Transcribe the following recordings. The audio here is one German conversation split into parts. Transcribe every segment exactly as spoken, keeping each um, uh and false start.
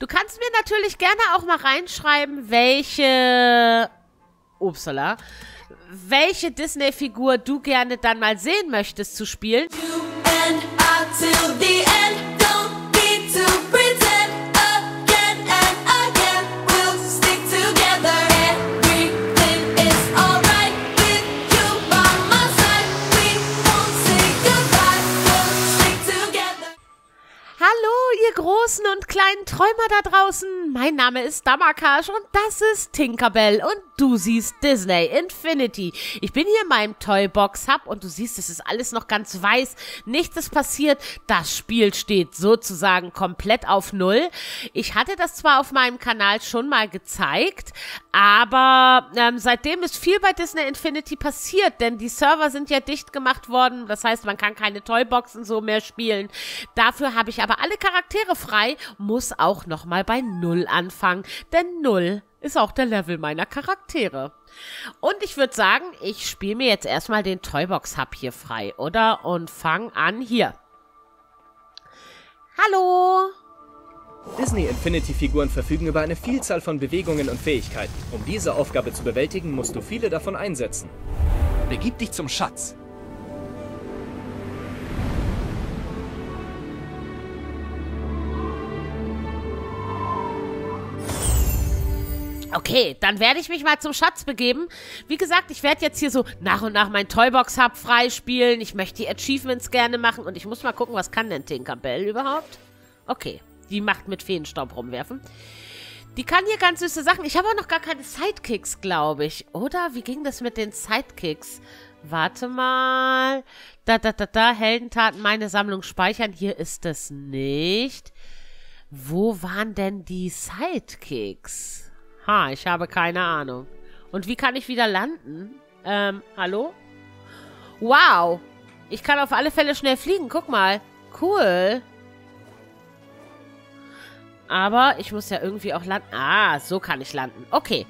Du kannst mir natürlich gerne auch mal reinschreiben, welche... Upsala. Welche Disney-Figur du gerne dann mal sehen möchtest zu spielen. Großen und kleinen Träumer da draußen. Mein Name ist Damakash und das ist Tinkerbell und du siehst Disney Infinity. Ich bin hier in meinem Toybox Hub und du siehst, es ist alles noch ganz weiß. Nichts ist passiert. Das Spiel steht sozusagen komplett auf Null. Ich hatte das zwar auf meinem Kanal schon mal gezeigt, aber ähm, seitdem ist viel bei Disney Infinity passiert, denn die Server sind ja dicht gemacht worden. Das heißt, man kann keine Toyboxen so mehr spielen. Dafür habe ich aber alle Charaktere frei, muss auch nochmal bei Null anfangen, denn Null ist auch der Level meiner Charaktere. Und ich würde sagen, ich spiele mir jetzt erstmal den Toybox Hub hier frei, oder? Und fange an hier. Hallo! Disney Infinity-Figuren verfügen über eine Vielzahl von Bewegungen und Fähigkeiten. Um diese Aufgabe zu bewältigen, musst du viele davon einsetzen. Begib dich zum Schatz. Okay, dann werde ich mich mal zum Schatz begeben. Wie gesagt, ich werde jetzt hier so nach und nach mein Toybox-Hub freispielen. Ich möchte die Achievements gerne machen und ich muss mal gucken, was kann denn Tinkerbell überhaupt? Okay, die macht mit Feenstaub rumwerfen. Die kann hier ganz süße Sachen. Ich habe auch noch gar keine Sidekicks, glaube ich. Oder? Wie ging das mit den Sidekicks? Warte mal. Da, da, da, da. Heldentaten, meine Sammlung speichern. Hier ist es nicht. Wo waren denn die Sidekicks? Ha, ich habe keine Ahnung. Und wie kann ich wieder landen? Ähm, hallo? Wow. Ich kann auf alle Fälle schnell fliegen. Guck mal. Cool. Aber ich muss ja irgendwie auch landen. Ah, so kann ich landen. Okay.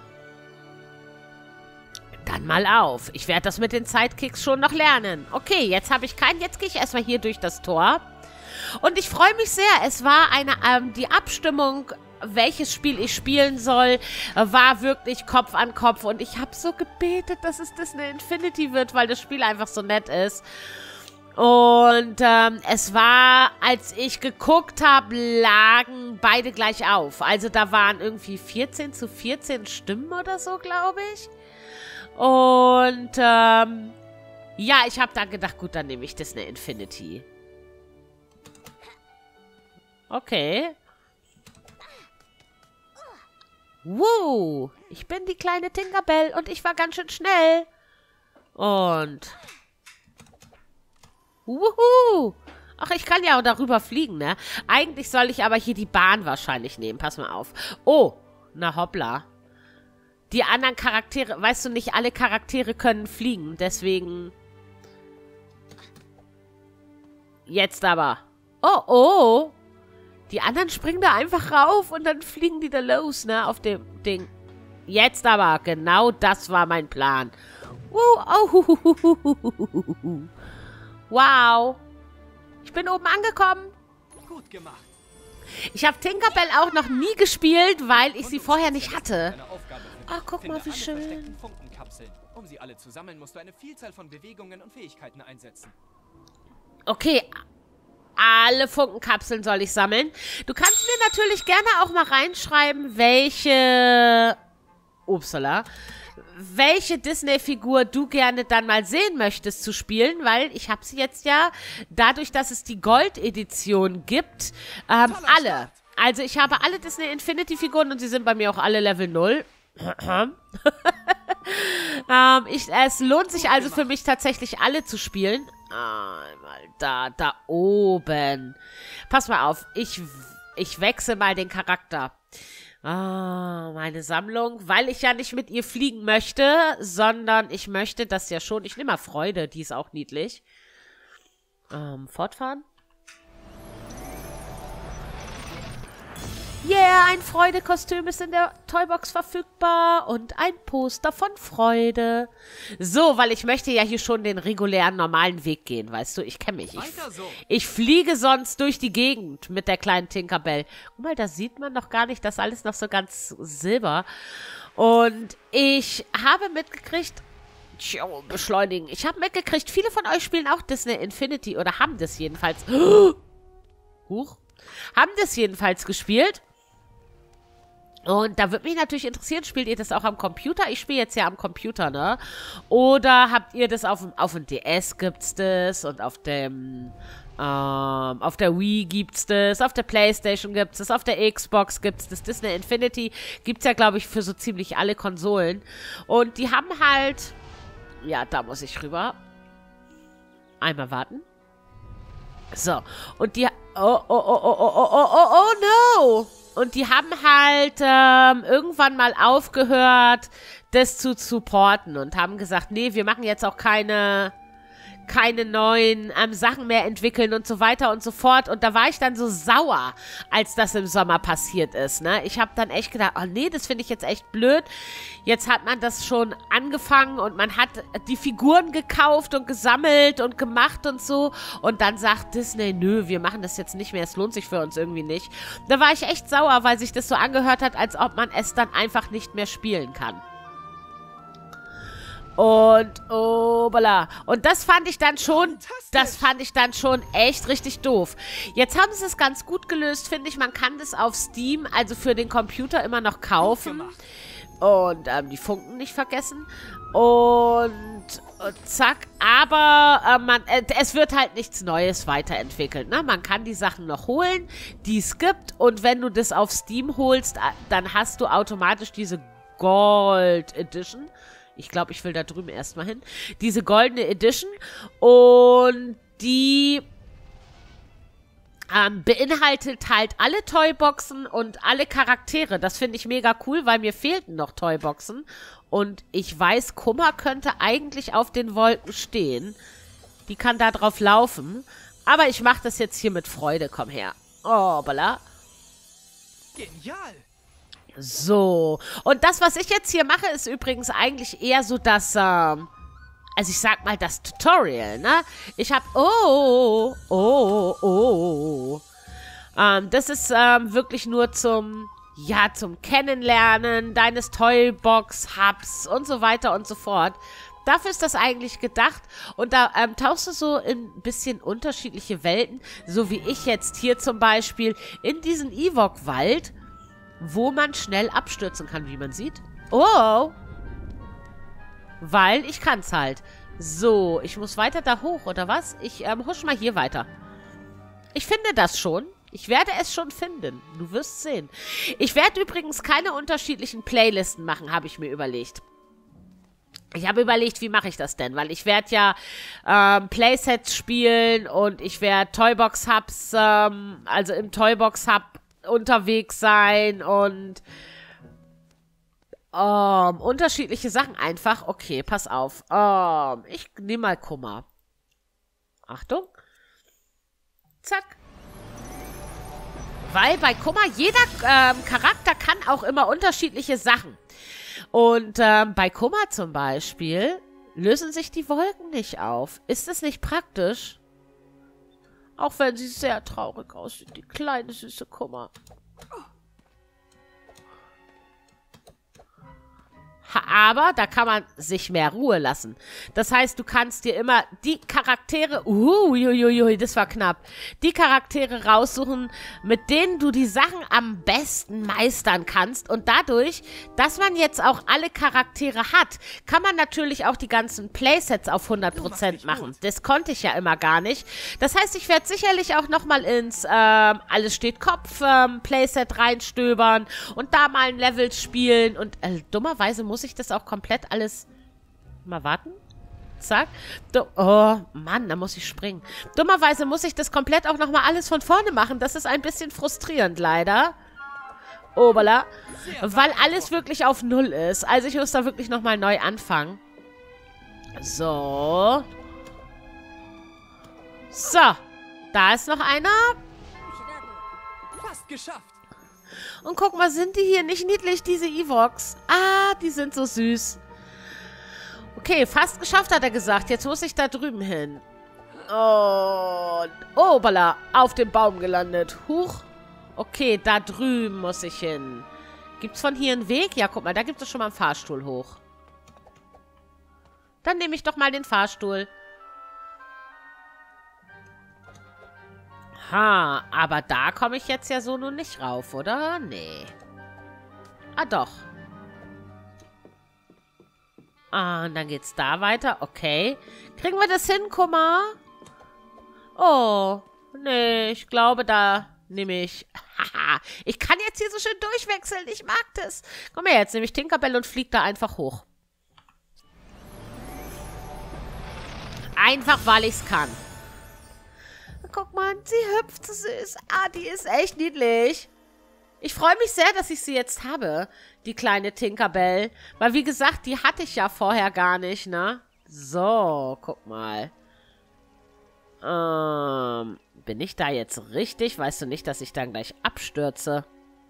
Dann mal auf. Ich werde das mit den Sidekicks schon noch lernen. Okay, jetzt habe ich keinen. Jetzt gehe ich erstmal hier durch das Tor. Und ich freue mich sehr. Es war eine, ähm, die Abstimmung, welches Spiel ich spielen soll, war wirklich Kopf an Kopf. Und ich habe so gebetet, dass es Disney Infinity wird, weil das Spiel einfach so nett ist. Und ähm, es war, als ich geguckt habe, lagen beide gleich auf. Also da waren irgendwie vierzehn zu vierzehn Stimmen oder so, glaube ich. Und ähm, ja, ich habe dann gedacht, gut, dann nehme ich Disney Infinity. Okay. Wow, ich bin die kleine Tinkerbell und ich war ganz schön schnell. Und... Wuhu! Ach, ich kann ja auch darüber fliegen, ne? Eigentlich soll ich aber hier die Bahn wahrscheinlich nehmen. Pass mal auf. Oh, na hoppla. Die anderen Charaktere, weißt du, nicht alle Charaktere können fliegen. Deswegen... Jetzt aber. Oh, oh. Die anderen springen da einfach rauf und dann fliegen die da los, ne? Auf dem Ding. Jetzt aber. Genau das war mein Plan. Uh, oh, hu, hu, hu, hu, hu, hu. Wow. Ich bin oben angekommen. Gut gemacht. Ich habe Tinkerbell auch noch nie gespielt, weil ich sie vorher nicht hatte. Ach, guck mal, wie schön. Um sie alle zu sammeln, musst du eine Vielzahl von Bewegungen und Fähigkeiten einsetzen. Okay, alle Funkenkapseln soll ich sammeln. Du kannst mir natürlich gerne auch mal reinschreiben, welche... Upsala. Welche Disney-Figur du gerne dann mal sehen möchtest zu spielen, weil ich habe sie jetzt ja, dadurch, dass es die Gold-Edition gibt, ähm, alle. Also ich habe alle Disney Infinity-Figuren und sie sind bei mir auch alle Level null. ähm, ich, es lohnt sich also für mich tatsächlich alle zu spielen. Einmal da, da oben. Pass mal auf, ich, ich wechsle mal den Charakter. Ah, meine Sammlung, weil ich ja nicht mit ihr fliegen möchte, sondern ich möchte das ja schon. Ich nehme mal Freude, die ist auch niedlich. Ähm, fortfahren. Yeah, ein Freude-Kostüm ist in der Toybox verfügbar und ein Poster von Freude. So, weil ich möchte ja hier schon den regulären, normalen Weg gehen, weißt du? Ich kenne mich. Ich, So. ich fliege sonst durch die Gegend mit der kleinen Tinkerbell. Guck mal, da sieht man noch gar nicht, das alles noch so ganz silber. Und ich habe mitgekriegt, tja, beschleunigen. Ich habe mitgekriegt, viele von euch spielen auch Disney Infinity oder haben das jedenfalls. Huch. Haben das jedenfalls gespielt. Und da würde mich natürlich interessieren, spielt ihr das auch am Computer? Ich spiele jetzt ja am Computer, ne? Oder habt ihr das auf dem, auf dem D S gibt's das und auf dem, ähm, auf der Wii gibt's das, auf der Playstation gibt's das, auf der Xbox gibt's das, Disney Infinity gibt's ja, glaube ich, für so ziemlich alle Konsolen. Und die haben halt, ja, da muss ich rüber. Einmal warten. So, und die, oh, oh, oh, oh, oh, oh, oh, oh, oh, no! Und die haben halt ähm, irgendwann mal aufgehört, das zu supporten und haben gesagt, nee, wir machen jetzt auch keine, keine neuen ähm, Sachen mehr entwickeln und so weiter und so fort. Und da war ich dann so sauer, als das im Sommer passiert ist, ne? Ich habe dann echt gedacht, oh nee, das finde ich jetzt echt blöd. Jetzt hat man das schon angefangen und man hat die Figuren gekauft und gesammelt und gemacht und so. Und dann sagt Disney, nö, wir machen das jetzt nicht mehr, es lohnt sich für uns irgendwie nicht. Da war ich echt sauer, weil sich das so angehört hat, als ob man es dann einfach nicht mehr spielen kann. Und, oh, bla. Und das fand ich dann schon, das fand ich dann schon echt richtig doof. Jetzt haben sie es ganz gut gelöst, finde ich. Man kann das auf Steam, also für den Computer, immer noch kaufen. Und ähm, die Funken nicht vergessen. Und, und zack. Aber äh, man, äh, es wird halt nichts Neues weiterentwickelt. Ne? Man kann die Sachen noch holen, die es gibt. Und wenn du das auf Steam holst, dann hast du automatisch diese Gold Edition. Ich glaube, ich will da drüben erstmal hin. Diese goldene Edition. Und die ähm, beinhaltet halt alle Toyboxen und alle Charaktere. Das finde ich mega cool, weil mir fehlten noch Toyboxen. Und ich weiß, Kummer könnte eigentlich auf den Wolken stehen. Die kann da drauf laufen. Aber ich mache das jetzt hier mit Freude. Komm her. Oh, bala. Genial. So, und das, was ich jetzt hier mache, ist übrigens eigentlich eher so das, ähm, also ich sag mal, das Tutorial, ne? Ich hab, oh, oh, oh, oh. Ähm, das ist ähm, wirklich nur zum, ja, zum Kennenlernen deines Toybox-Hubs und so weiter und so fort. Dafür ist das eigentlich gedacht. Und da ähm, tauchst du so in ein bisschen unterschiedliche Welten, so wie ich jetzt hier zum Beispiel in diesen Ewok-Wald, wo man schnell abstürzen kann, wie man sieht. Oh! Weil ich kann's halt. So, ich muss weiter da hoch, oder was? Ich ähm, husch mal hier weiter. Ich finde das schon. Ich werde es schon finden. Du wirst sehen. Ich werde übrigens keine unterschiedlichen Playlisten machen, habe ich mir überlegt. Ich habe überlegt, wie mache ich das denn? Weil ich werde ja ähm, Playsets spielen und ich werde Toybox-Hubs, ähm, also im Toybox-Hub unterwegs sein und ähm, unterschiedliche Sachen einfach. Okay, pass auf. Ähm, ich nehme mal Kummer. Achtung. Zack. Weil bei Kummer jeder ähm, Charakter kann auch immer unterschiedliche Sachen. Und ähm, bei Kummer zum Beispiel lösen sich die Wolken nicht auf. Ist das nicht praktisch? Auch wenn sie sehr traurig aussieht, die kleine süße Kummer. Aber da kann man sich mehr Ruhe lassen. Das heißt, du kannst dir immer die Charaktere, uhuhuhui, das war knapp, die Charaktere raussuchen, mit denen du die Sachen am besten meistern kannst. Und dadurch, dass man jetzt auch alle Charaktere hat, kann man natürlich auch die ganzen Playsets auf hundert Prozent machen. Das konnte ich ja immer gar nicht. Das heißt, ich werde sicherlich auch nochmal ins ähm, Alles steht Kopf ähm, Playset reinstöbern und da mal ein Level spielen. Und äh, dummerweise muss ich ich das auch komplett alles... Mal warten. Zack. Du oh, Mann, da muss ich springen. Dummerweise muss ich das komplett auch nochmal alles von vorne machen. Das ist ein bisschen frustrierend, leider. Obala. Weil alles wirklich auf Null ist. Also ich muss da wirklich nochmal neu anfangen. So. So. Da ist noch einer. Fast geschafft. Und guck mal, sind die hier nicht niedlich, diese Evox? Ah, die sind so süß. Okay, fast geschafft, hat er gesagt. Jetzt muss ich da drüben hin. Und, oh, balla, auf dem Baum gelandet. Huch. Okay, da drüben muss ich hin. Gibt's von hier einen Weg? Ja, guck mal, da gibt es schon mal einen Fahrstuhl hoch. Dann nehme ich doch mal den Fahrstuhl. Ha, aber da komme ich jetzt ja so nun nicht rauf, oder? Nee. Ah, doch. Ah, und dann geht's da weiter. Okay. Kriegen wir das hin, Kummer? Oh, nee, ich glaube, da nehme ich... Haha, ich kann jetzt hier so schön durchwechseln. Ich mag das. Komm her, jetzt nehme ich Tinkerbell und fliege da einfach hoch. Einfach, weil ich es kann. Guck mal, sie hüpft so süß. Ah, die ist echt niedlich. Ich freue mich sehr, dass ich sie jetzt habe, die kleine Tinkerbell. Weil, wie gesagt, die hatte ich ja vorher gar nicht, ne? So, guck mal. Ähm, bin ich da jetzt richtig? Weißt du nicht, dass ich dann gleich abstürze?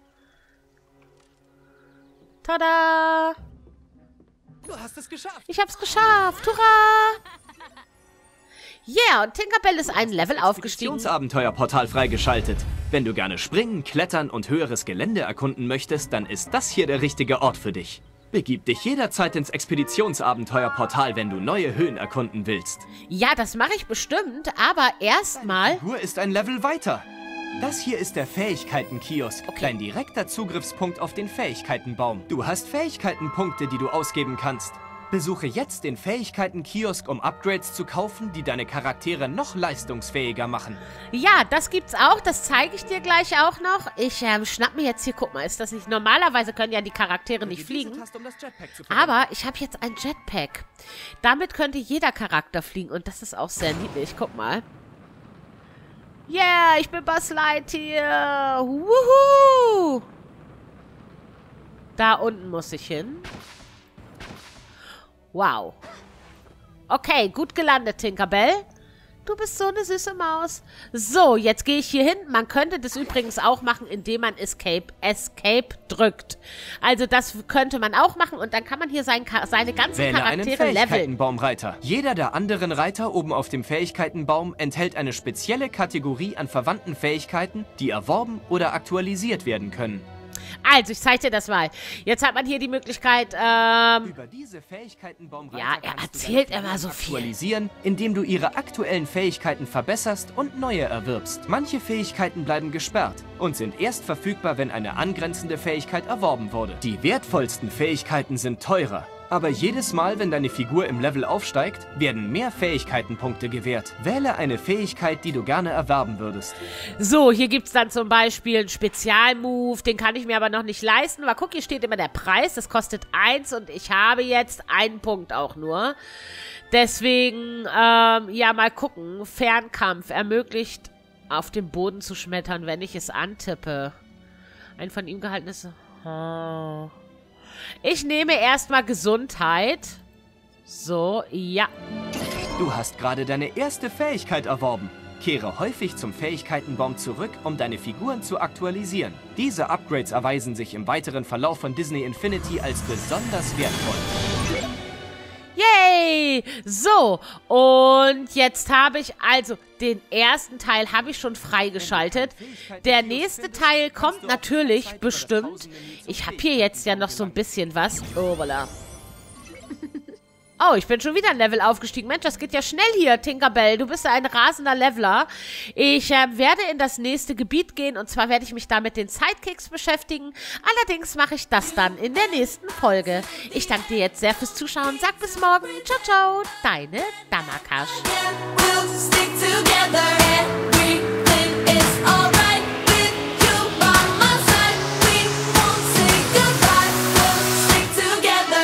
Tada! Du hast es geschafft. Ich hab's geschafft. Hurra! Yeah, und Tinkerbell ist ein Level aufgestiegen. Expeditionsabenteuerportal freigeschaltet. Wenn du gerne springen, klettern und höheres Gelände erkunden möchtest, dann ist das hier der richtige Ort für dich. Begib dich jederzeit ins Expeditionsabenteuerportal, wenn du neue Höhen erkunden willst. Ja, das mache ich bestimmt, aber erstmal... Deine Figur ist ein Level weiter. Das hier ist der Fähigkeiten-Kiosk, Okay. dein direkter Zugriffspunkt auf den Fähigkeitenbaum. Du hast Fähigkeitenpunkte, die du ausgeben kannst. Besuche jetzt den Fähigkeiten-Kiosk, um Upgrades zu kaufen, die deine Charaktere noch leistungsfähiger machen. Ja, das gibt's auch. Das zeige ich dir gleich auch noch. Ich ähm, schnapp mir jetzt hier, guck mal, ist das nicht... Normalerweise können ja die Charaktere nicht fliegen. Hast, um das Jetpack zu verwenden. Aber ich habe jetzt ein Jetpack. Damit könnte jeder Charakter fliegen und das ist auch sehr niedlich. Guck mal. Yeah, ich bin Buzz Lightyear. Wuhu! Da unten muss ich hin. Wow. Okay, gut gelandet, Tinkerbell. Du bist so eine süße Maus. So, jetzt gehe ich hier hin. Man könnte das übrigens auch machen, indem man Escape, Escape drückt. Also das könnte man auch machen und dann kann man hier sein, seine ganzen Wähle einen Charaktere leveln. Fähigkeitenbaumreiter. Jeder der anderen Reiter oben auf dem Fähigkeitenbaum enthält eine spezielle Kategorie an verwandten Fähigkeiten, die erworben oder aktualisiert werden können. Also, ich zeige dir das mal. Jetzt hat man hier die Möglichkeit, ähm... Über diese Fähigkeitenbaumreiter Ja, er kannst du erzählt deine immer so Figuren viel. aktualisieren, indem du ihre aktuellen Fähigkeiten verbesserst und neue erwirbst. Manche Fähigkeiten bleiben gesperrt und sind erst verfügbar, wenn eine angrenzende Fähigkeit erworben wurde. Die wertvollsten Fähigkeiten sind teurer. Aber jedes Mal, wenn deine Figur im Level aufsteigt, werden mehr Fähigkeitenpunkte gewährt. Wähle eine Fähigkeit, die du gerne erwerben würdest. So, hier gibt es dann zum Beispiel einen Spezialmove, den kann ich mir aber noch nicht leisten. Aber guck, hier steht immer der Preis, das kostet eins und ich habe jetzt einen Punkt auch nur. Deswegen, ähm, ja, mal gucken. Fernkampf ermöglicht, auf dem Boden zu schmettern, wenn ich es antippe. Ein von ihm gehaltenes... Oh. Ich nehme erstmal Gesundheit. So, ja. Du hast gerade deine erste Fähigkeit erworben. Kehre häufig zum Fähigkeitenbaum zurück, um deine Figuren zu aktualisieren. Diese Upgrades erweisen sich im weiteren Verlauf von Disney Infinity als besonders wertvoll. Yay! So, und jetzt habe ich, also den ersten Teil habe ich schon freigeschaltet. Der nächste Teil kommt natürlich bestimmt. Ich habe hier jetzt ja noch so ein bisschen was. Oh, voilà. Oh, ich bin schon wieder ein Level aufgestiegen. Mensch, das geht ja schnell hier, Tinkerbell. Du bist ja ein rasender Leveler. Ich äh, werde in das nächste Gebiet gehen und zwar werde ich mich da mit den Sidekicks beschäftigen. Allerdings mache ich das dann in der nächsten Folge. Ich danke dir jetzt sehr fürs Zuschauen. Sag bis morgen. Ciao, ciao. Deine Damakash.